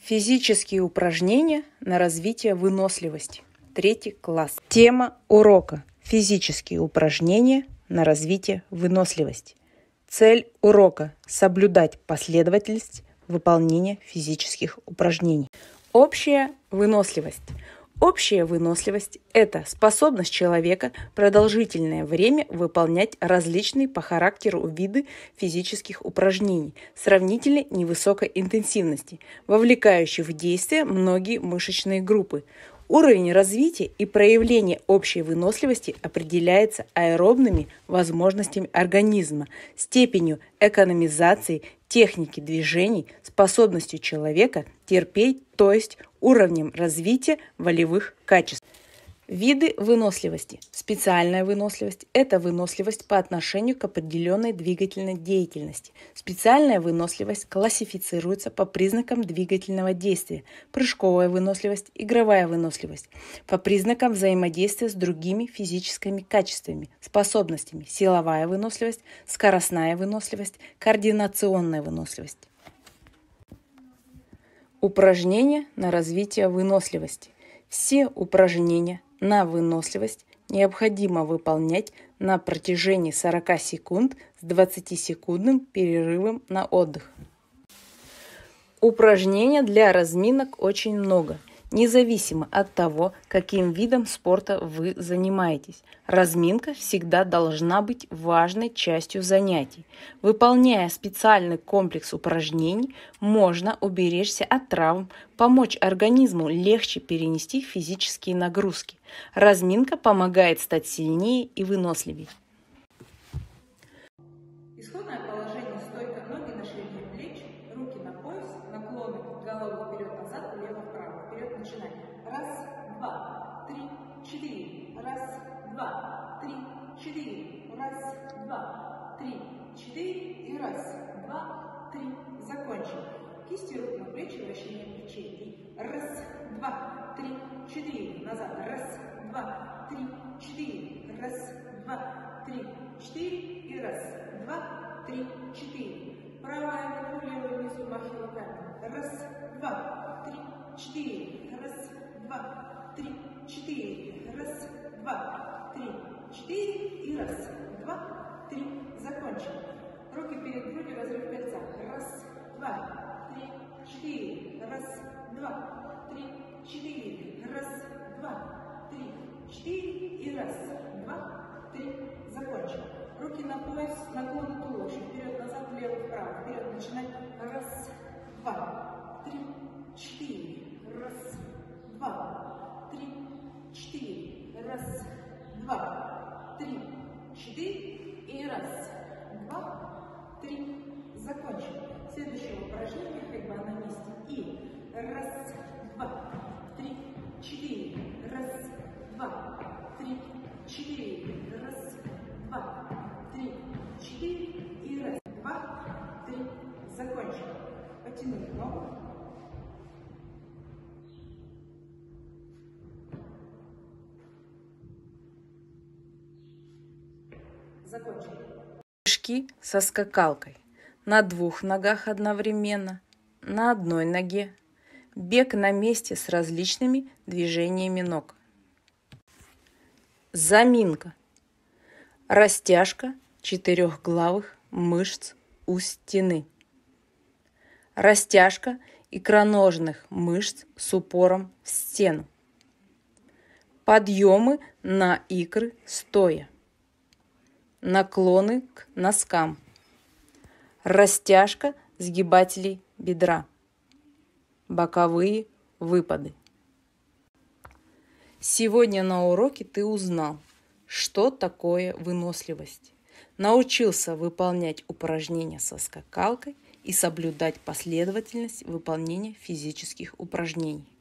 Физические упражнения на развитие выносливости. 3 класс. Тема урока. Физические упражнения на развитие выносливости. Цель урока – соблюдать последовательность выполнения физических упражнений. Общая выносливость. Общая выносливость – это способность человека продолжительное время выполнять различные по характеру виды физических упражнений сравнительно невысокой интенсивности, вовлекающих в действие многие мышечные группы. Уровень развития и проявления общей выносливости определяется аэробными возможностями организма, степенью экономизации техники движений, способностью человека терпеть, то есть уровнем развития волевых качеств. Виды выносливости. Специальная выносливость – это выносливость по отношению к определенной двигательной деятельности. Специальная выносливость классифицируется по признакам двигательного действия. Прыжковая выносливость, игровая выносливость. По признакам взаимодействия с другими физическими качествами, способностями. Силовая выносливость, скоростная выносливость, координационная выносливость. Упражнения на развитие выносливости. Все упражнения на выносливость необходимо выполнять на протяжении 40 секунд с 20-секундным перерывом на отдых. Упражнений для разминок очень много, независимо от того, каким видом спорта вы занимаетесь. Разминка всегда должна быть важной частью занятий. Выполняя специальный комплекс упражнений, можно уберечься от травм, помочь организму легче перенести физические нагрузки. Разминка помогает стать сильнее и выносливее. Исходное положение: стойка, ноги на ширине плеч, руки на пояс, наклоны головы вперед-назад, влево-вправо. Вперед начинаем. Раз, два, три, четыре. Раз, два, три, четыре. Раз, два, три, четыре. И раз, два, три. Закончим. Кисти рук на плечи, вращение плечей. И раз, два, три, четыре. Назад. Раз, два, три, четыре. Раз, два, три, четыре. И раз, два, три, четыре. Правая вверху, левая внизу, махи руками. Раз, два, три, четыре. Раз, два, три, четыре. Раз, два, три, четыре. И раз, два, три. Закончим. Руки перед грудью, разрыв кольца. Раз, два, три, четыре. Раз, два, три, четыре. Раз, два, три, четыре. И раз, два, три. Закончим. Руки на пояс, наклоны туловища. Вперед-назад, влево-вправо. Вперед начинать. Раз, два, три, четыре. Раз, два, три, четыре. Раз, два, три, четыре. И раз, два, три. Закончим. Следующее упражнение, ходьба на месте. И раз, два, три, четыре. Раз, два, три, четыре. Раз, два, три, четыре. И раз, два, три. Закончим. Потянули ногу. Закончили. Прыжки со скакалкой. На 2 ногах одновременно, на одной ноге. Бег на месте с различными движениями ног. Заминка. Растяжка четырехглавых мышц у стены. Растяжка икроножных мышц с упором в стену. Подъемы на икры стоя. Наклоны к носкам. Растяжка сгибателей бедра. Боковые выпады. Сегодня на уроке ты узнал, что такое выносливость. Научился выполнять упражнения со скакалкой и соблюдать последовательность выполнения физических упражнений.